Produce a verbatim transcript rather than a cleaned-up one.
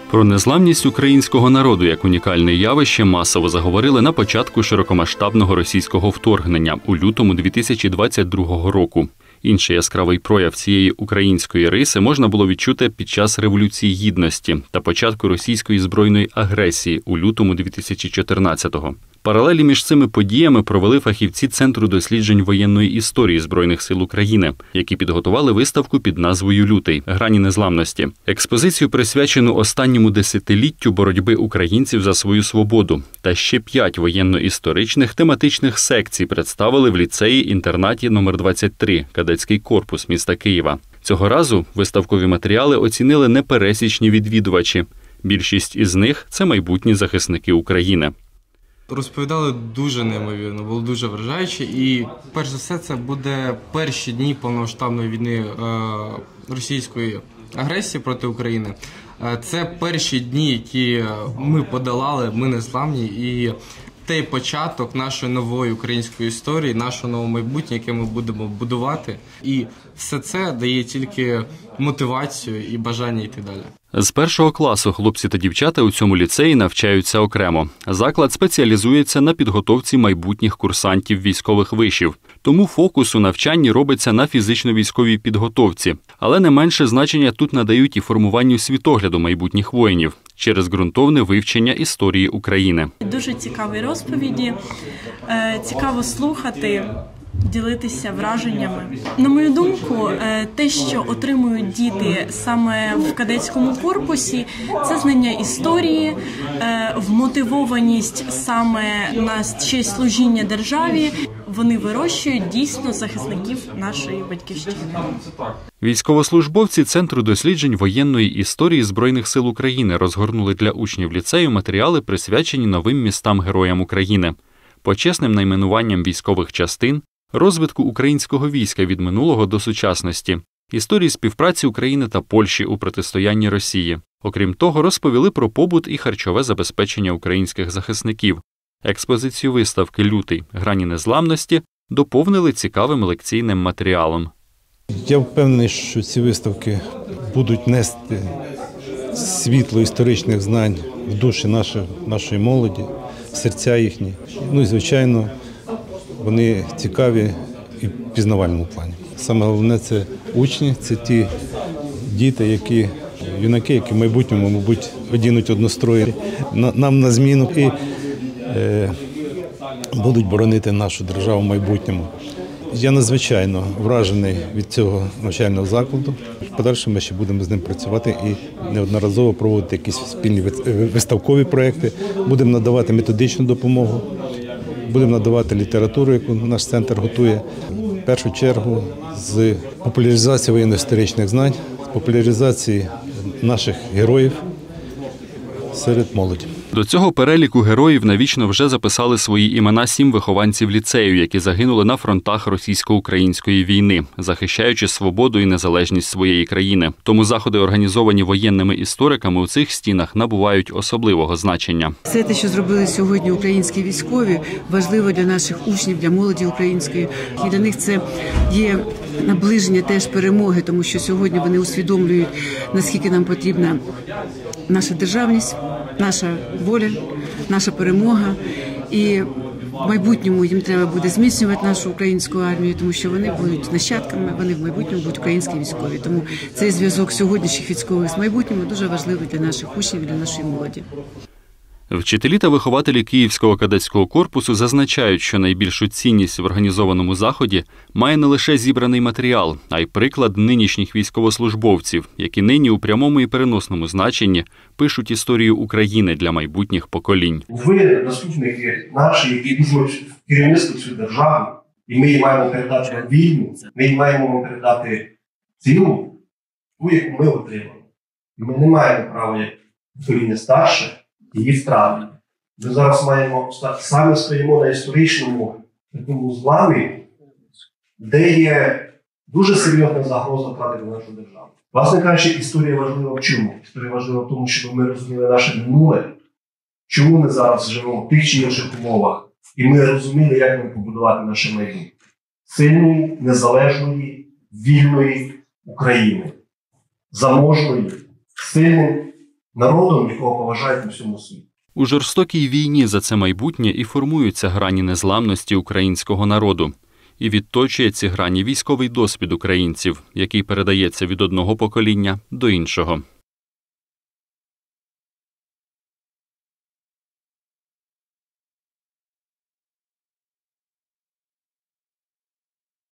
Про незламність українського народу як унікальне явище масово заговорили на початку широкомасштабного російського вторгнення у лютому дві тисячі двадцять другого року. Інший яскравий прояв цієї української риси можна було відчути під час Революції Гідності та початку російської збройної агресії у лютому дві тисячі чотирнадцятого. Паралелі між цими подіями провели фахівці Центру досліджень воєнної історії Збройних сил України, які підготували виставку під назвою «Лютий. Грані незламності». Експозицію, присвячену останньому десятиліттю боротьби українців за свою свободу. Та ще п'ять воєнно-історичних тематичних секцій представили в ліцеї-інтернаті номер двадцять три «Кадетський корпус» міста Києва. Цього разу виставкові матеріали оцінили непересічні відвідувачі. Більшість із них – це майбутні захисники України. Розповідали дуже неймовірно, було дуже вражаюче. І перш за все це буде перші дні повномасштабної війни е, російської агресії проти України. Е, це перші дні, які ми подолали, ми незламні, і той початок нашої нової української історії, нашого нового майбутнього, яке ми будемо будувати. І все це дає тільки мотивацію і бажання йти далі. З першого класу хлопці та дівчата у цьому ліцеї навчаються окремо. Заклад спеціалізується на підготовці майбутніх курсантів військових вишів. Тому фокус у навчанні робиться на фізично-військовій підготовці. Але не менше значення тут надають і формуванню світогляду майбутніх воїнів через ґрунтовне вивчення історії України. Дуже цікаві розповіді, цікаво слухати, ділитися враженнями. На мою думку, те, що отримують діти саме в кадетському корпусі, це знання історії, вмотивованість саме на ще служіння державі. Вони вирощують дійсно захисників нашої батьківщини. Військовослужбовці Центру досліджень воєнної історії Збройних сил України розгорнули для учнів ліцею матеріали, присвячені новим містам-героям України, почесним найменуванням військових частин, розвитку українського війська від минулого до сучасності, історії співпраці України та Польщі у протистоянні Росії. Окрім того, розповіли про побут і харчове забезпечення українських захисників. Експозицію виставки «Лютий. Грані незламності» доповнили цікавим лекційним матеріалом. Я впевнений, що ці виставки будуть нести світло історичних знань в душі нашої, нашої молоді, в серця їхні. Ну і, звичайно, вони цікаві і в пізнавальному плані. Саме головне – це учні, це ті діти, які, юнаки, які в майбутньому, мабуть, одінуть однострої нам на зміну і е, будуть боронити нашу державу в майбутньому. Я надзвичайно вражений від цього навчального закладу. В подальшому ми ще будемо з ним працювати і неодноразово проводити якісь спільні виставкові проекти. Будемо надавати методичну допомогу, будемо надавати літературу, яку наш центр готує. В першу чергу з популяризації воєнно-історичних знань, з популяризації наших героїв серед молоді. До цього переліку героїв навічно вже записали свої імена сім вихованців ліцею, які загинули на фронтах російсько-української війни, захищаючи свободу і незалежність своєї країни. Тому заходи, організовані воєнними істориками, у цих стінах набувають особливого значення. Все те, що зробили сьогодні українські військові, важливо для наших учнів, для молоді української. І для них це є наближення теж перемоги, тому що сьогодні вони усвідомлюють, наскільки нам потрібна наша державність, наша воля, наша перемога. І в майбутньому їм треба буде зміцнювати нашу українську армію, тому що вони будуть нащадками, вони в майбутньому будуть українські військові. Тому цей зв'язок сьогоднішніх військових з майбутнім дуже важливий для наших учнів і для нашої молоді. Вчителі та вихователі Київського кадетського корпусу зазначають, що найбільшу цінність в організованому заході має не лише зібраний матеріал, а й приклад нинішніх військовослужбовців, які нині у прямому і переносному значенні пишуть історію України для майбутніх поколінь. Ви наступники наші, які візьмуть керівництво цю державу, і ми їй маємо передати вільну, ми їй маємо передати ціну, ту, яку ми отримали. Ми не маємо права, як покоління старше, її втрати. Ми зараз маємо, саме стоїмо на історичному такому зламі, де є дуже серйозна загроза втрати для нашої держави. Власне кажучи, історія важлива в чому? Історія важлива в тому, щоб ми розуміли наше минуле, чому ми зараз живемо в тих чи інших умовах, і ми розуміли, як ми побудувати наше майбутнє. Сильної, незалежної, вільної України. Заможної, сильним, народом, якого поважають у всьому світі. У жорстокій війні за це майбутнє і формуються грані незламності українського народу. І відточує ці грані військовий досвід українців, який передається від одного покоління до іншого.